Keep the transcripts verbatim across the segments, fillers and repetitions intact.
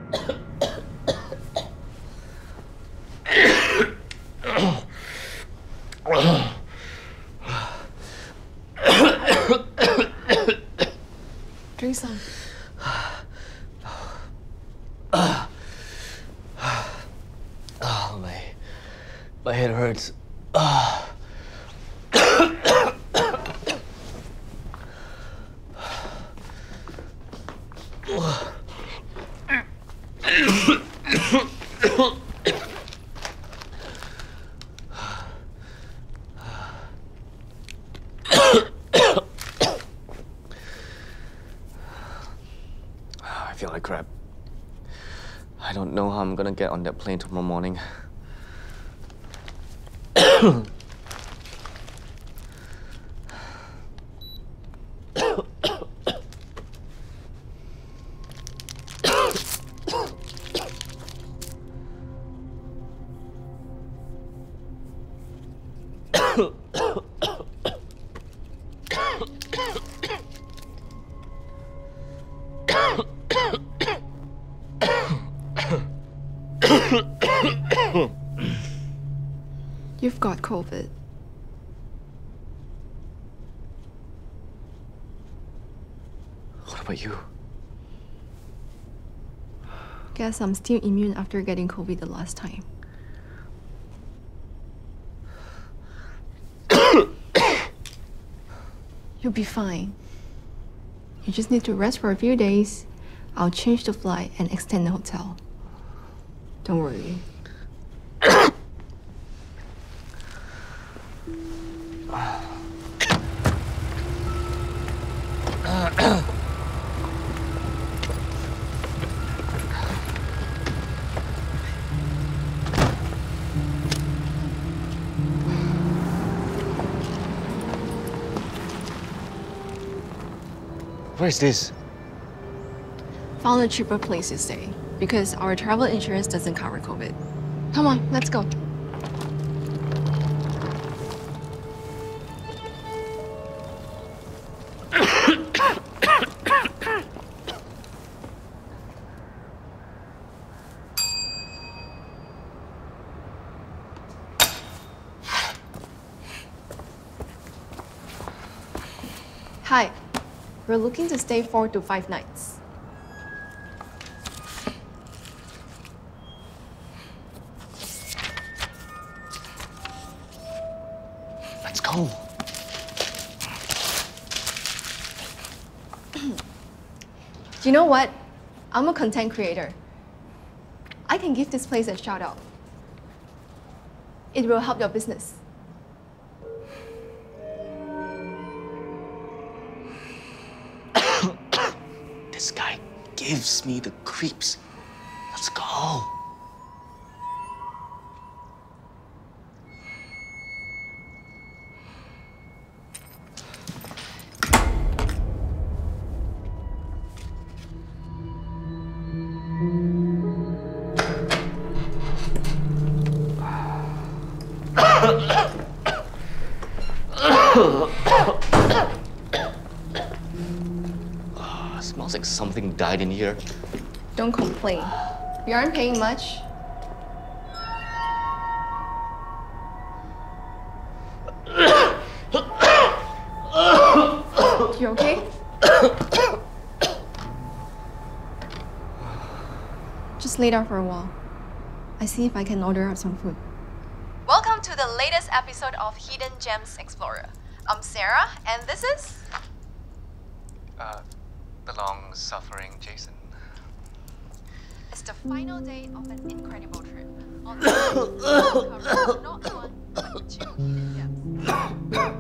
Drink some. Oh, my, my head hurts. Uh. I feel like crap. I don't know how I'm gonna get on that plane tomorrow morning. You've got COVID. What about you? Guess I'm still immune after getting COVID the last time. You'll be fine. You just need to rest for a few days. I'll change the flight and extend the hotel. Don't worry. Where is this? Found a cheaper place to stay because our travel insurance doesn't cover COVID. Come on, let's go. Hi, we're looking to stay four to five nights. Let's go. You know what? I'm a content creator. I can give this place a shout out. It will help your business. This guy gives me the creeps. Let's go. Uh, smells like something died in here. Don't complain. We aren't paying much. You okay? Just lay down for a while. I see if I can order out some food. Welcome to the latest episode of Hidden Gems Explorer. I'm Sarah, and this is... Uh, the long-suffering Jason. It's the final day of an incredible trip. On the way, we'll cover not one, but two hidden gems.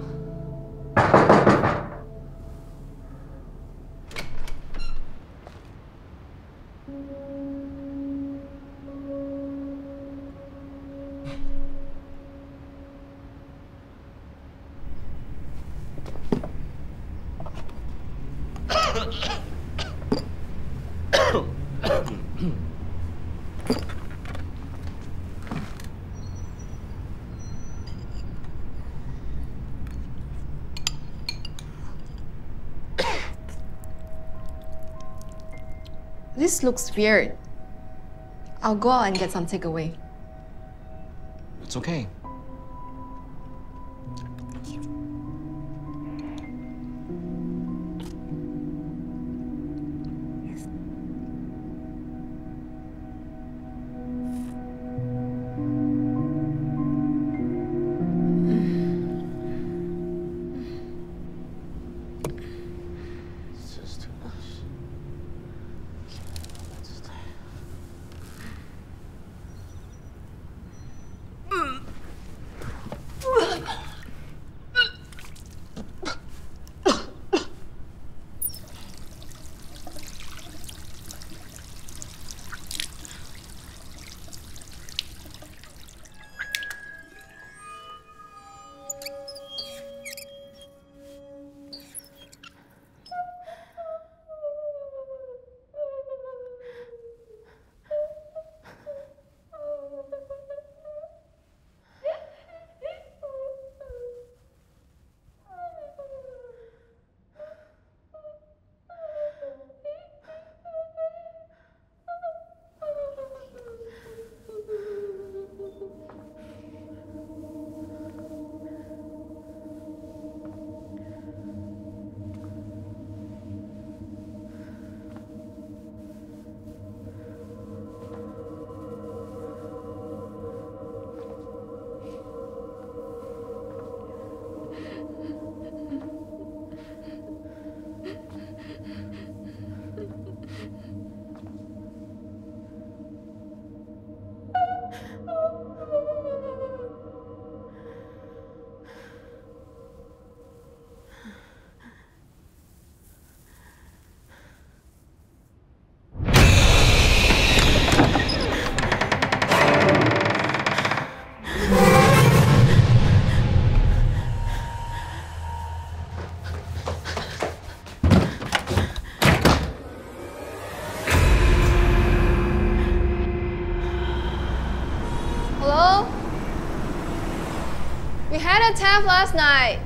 This looks weird. I'll go out and get some takeaway. It's okay. We had a theft last night.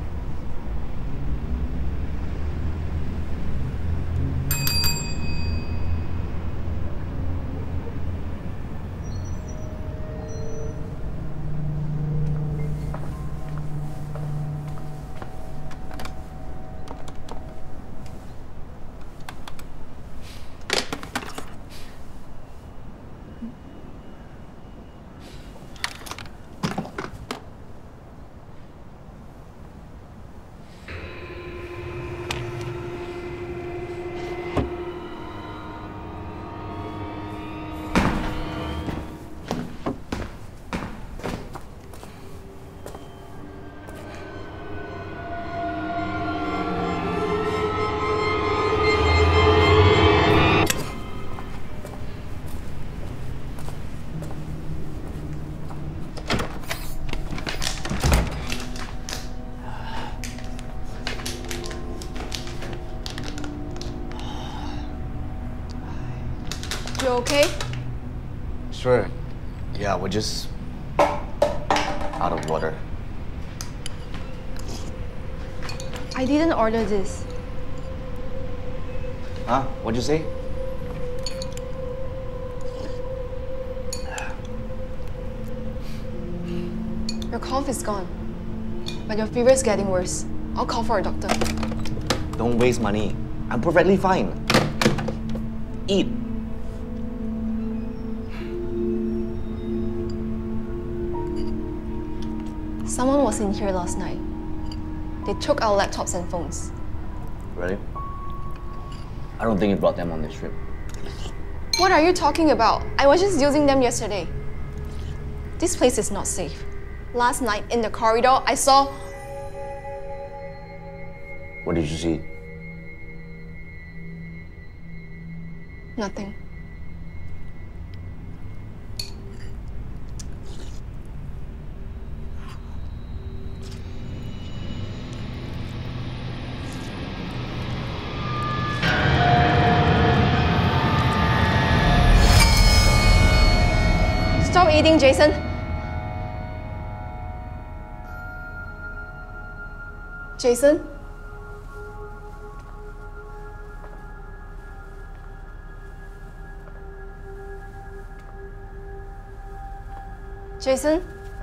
You okay? Sure. Yeah, we're just out of water. I didn't order this. Huh? What'd you say? Your cough is gone, but your fever is getting worse. I'll call for a doctor. Don't waste money. I'm perfectly fine. Eat. Someone was in here last night. They took our laptops and phones. Really? I don't think you brought them on this trip. What are you talking about? I was just using them yesterday. This place is not safe. Last night in the corridor, I saw... What did you see? Nothing. Stop eating, Jason. Jason? Jason?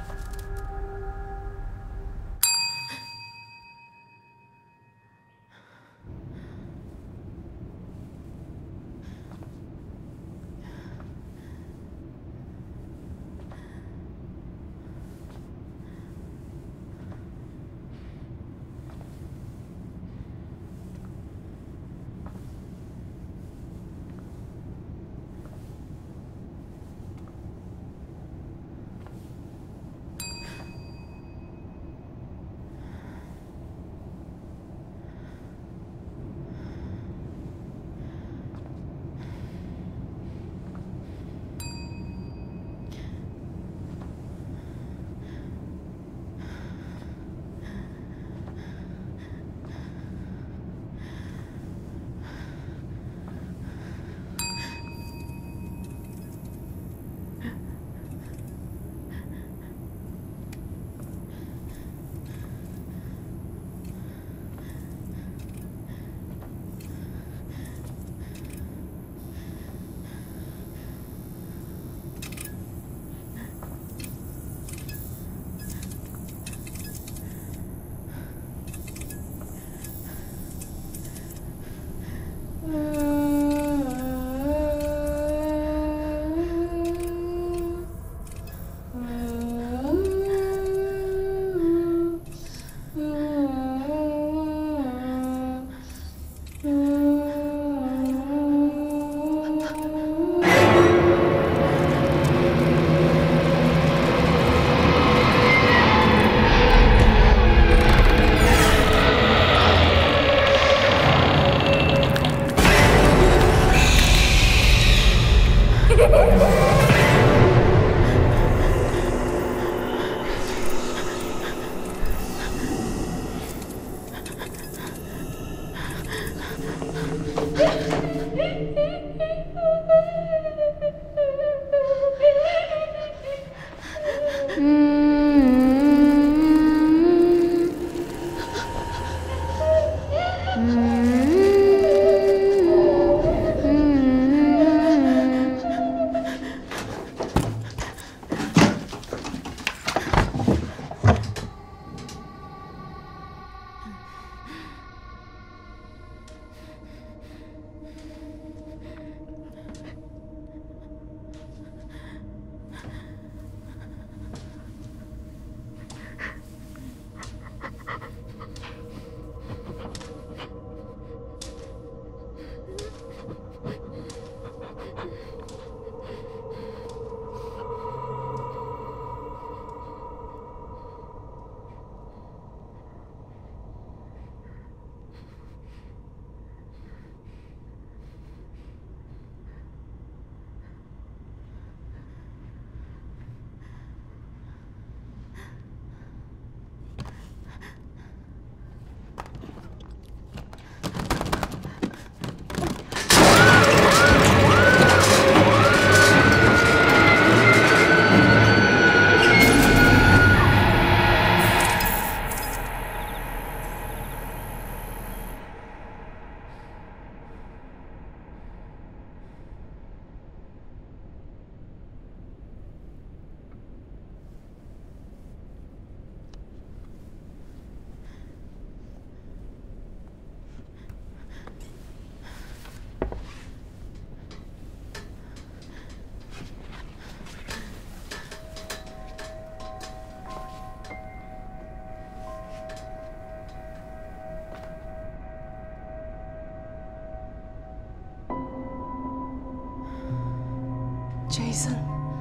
Jason.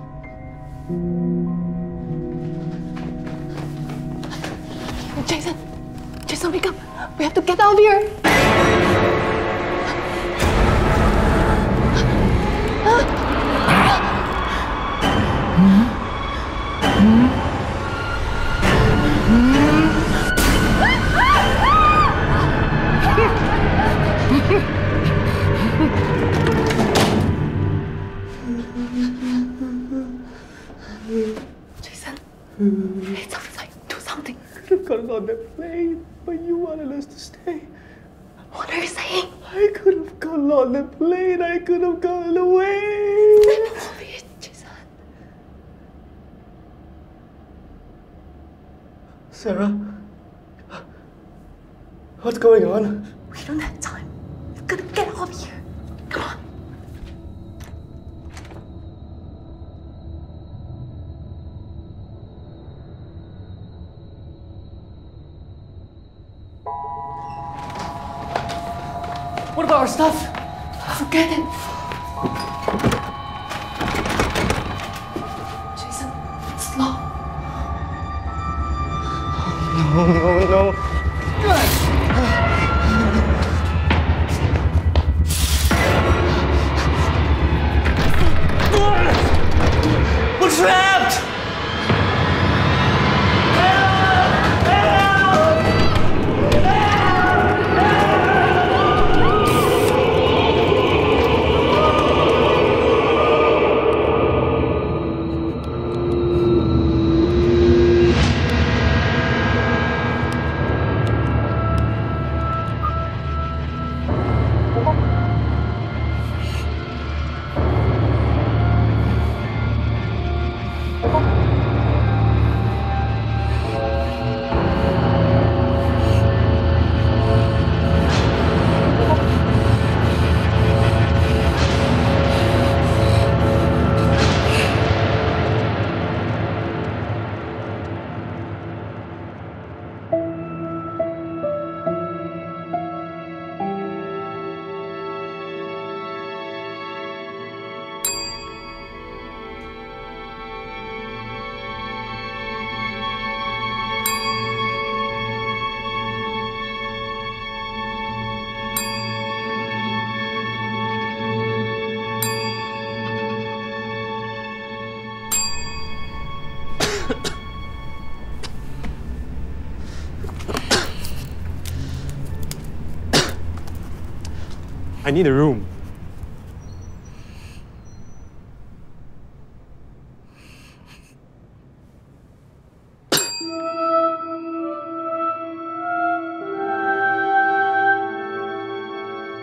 Jason! Jason, wake up! We have to get out of here! Jason, it's outside. Do something. I could have gotten on that plane, but you wanted us to stay. What are you saying? I could have gotten on the plane. I could have gotten away. Holy Jason. Sarah? What's going on? We don't have time. We've got to get out of here. Come on. What about our stuff? Forget it. Jason, it's locked. No, no, no. We're trapped! I need a room.